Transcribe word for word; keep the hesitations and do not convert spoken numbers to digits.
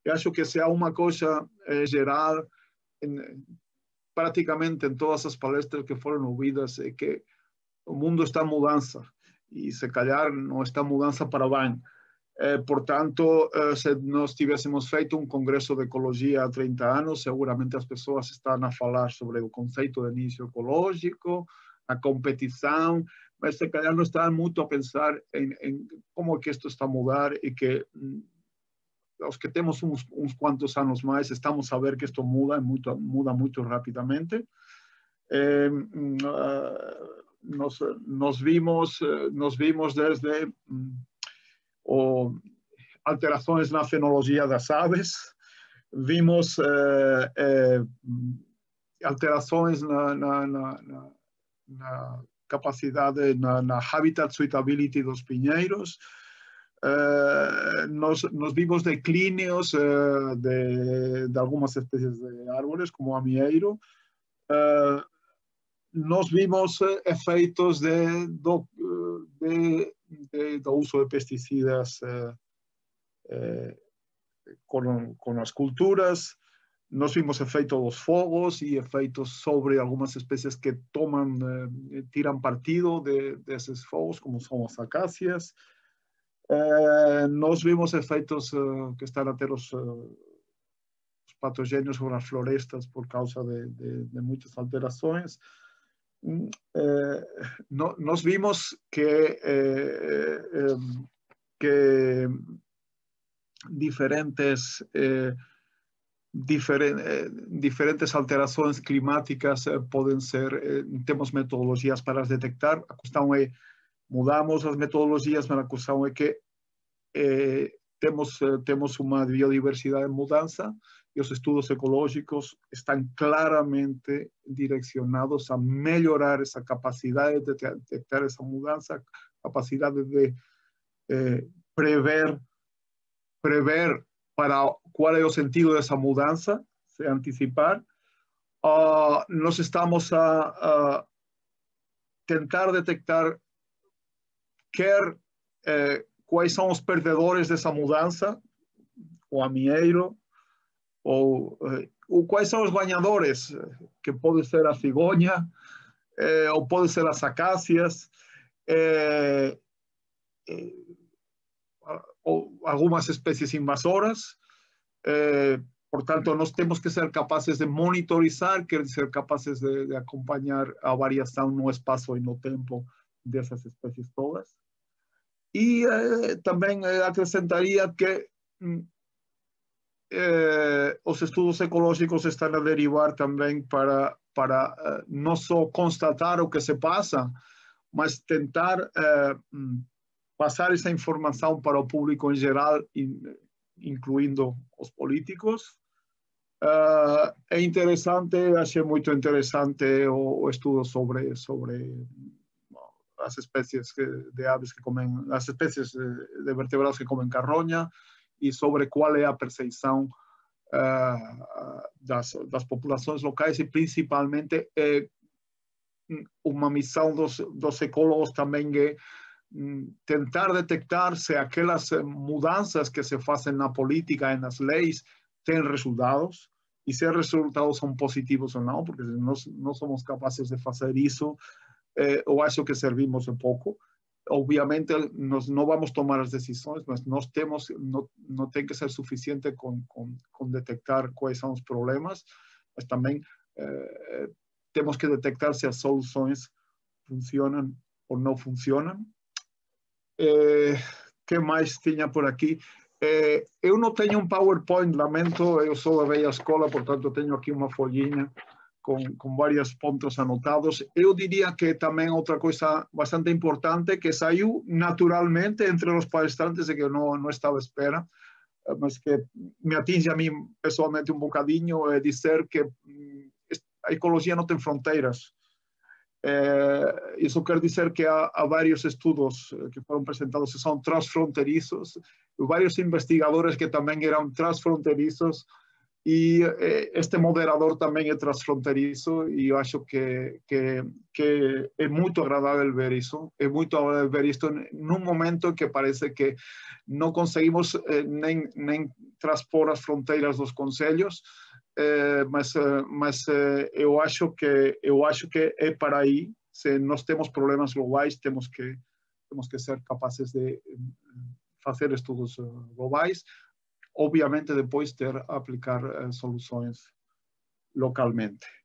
Eu acho que se há uma coisa eh, geral, em, praticamente em todas as palestras que foram ouvidas, é que o mundo está em mudança, e se calhar não está em mudança para bem. Eh, portanto, eh, se nós tivéssemos feito um congresso de ecologia há trinta anos, seguramente as pessoas estão a falar sobre o conceito de início ecológico, a competição, mas se calhar não estão muito a pensar em, em como é que isto está a mudar e que os que temos uns, uns quantos anos mais estamos a ver que isto muda muito, muda muito rapidamente. Eh, uh, nos, nos, vimos, nos vimos desde um, o, alterações na fenologia das aves, vimos eh, eh, alterações na, na, na, na, na capacidade, na, na habitat suitability dos pinheiros. Uh, nos, nos vimos declíneos uh, de, de algumas espécies de árboles, como amieiro. Uh, nos vimos efeitos de, do, de, de, do uso de pesticidas uh, uh, con, con as culturas. Nos vimos efeitos dos fogos e efeitos sobre algumas espécies que toman, uh, tiran partido de, de esses fogos, como são as acácias. Uh, nós vimos efeitos uh, que estão a ter os, uh, os patogénios sobre as florestas por causa de, de, de muitas alterações. Uh, no, nós vimos que, uh, um, que diferentes, uh, diferen, uh, diferentes alterações climáticas uh, podem ser, uh, temos metodologias para as detectar. A questão é mudamos as metodologias, mas a questão é que eh, temos, eh, temos uma biodiversidade em mudança e os estudos ecológicos estão claramente direcionados a melhorar essa capacidade de detectar essa mudança, capacidade de eh, prever, prever para qual é o sentido dessa mudança, se antecipar. Uh, nós estamos a, a tentar detectar quer eh, quais são os perdedores dessa mudança, o amieiro, ou, eh, ou quais são os ganhadores, que pode ser a cigonha, eh, ou pode ser as acácias, eh, eh, ou algumas espécies invasoras. Eh, portanto, nós temos que ser capazes de monitorizar, quer dizer, capazes de, de acompanhar a variação no espaço e no tempo dessas espécies todas. E eh, também eh, acrescentaria que eh, os estudos ecológicos estão a derivar também para, para eh, não só constatar o que se passa, mas tentar eh, passar essa informação para o público em geral, in, incluindo os políticos. Uh, é interessante, achei muito interessante o, o estudo sobre, sobre as espécies de aves que comem, as espécies de vertebrados que comem carroña e sobre qual é a percepção uh, das, das populações locais e principalmente eh, uma missão dos, dos ecólogos também é tentar detectar se aquelas mudanças que se fazem na política e nas leis têm resultados e se os resultados são positivos ou não, porque se nós não somos capazes de fazer isso, Eh, eu acho que servimos um pouco. Obviamente, nós não vamos tomar as decisões, mas nós temos, não, não tem que ser suficiente com, com, com detectar quais são os problemas, mas também eh, temos que detectar se as soluções funcionam ou não funcionam. Eh, que mais tinha por aqui? Eh, eu não tenho um PowerPoint, lamento, eu sou da velha escola, portanto tenho aqui uma folhinha Com, com vários pontos anotados. Eu diria que também outra coisa bastante importante que saiu naturalmente entre os palestrantes e que eu não, não estava à espera, mas que me atinge a mim pessoalmente um bocadinho, é dizer que a ecologia não tem fronteiras. É, isso quer dizer que há, há vários estudos que foram apresentados que são transfronteiriços, vários investigadores que também eram transfronteiriços, E eh, este moderador também é transfronteiriço e eu acho que, que, que é muito agradável ver isso. É muito agradável ver isto num momento que parece que não conseguimos eh, nem, nem transpor as fronteiras dos concelhos, eh, mas, eh, mas eh, eu, acho que, eu acho que é para aí. Se nós temos problemas globais, temos que, temos que ser capazes de fazer estudos globais. Obviamente depois ter aplicar uh, soluções localmente.